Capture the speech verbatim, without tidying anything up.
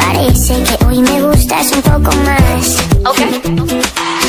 parece que hoy me gustas un poco más. Ok.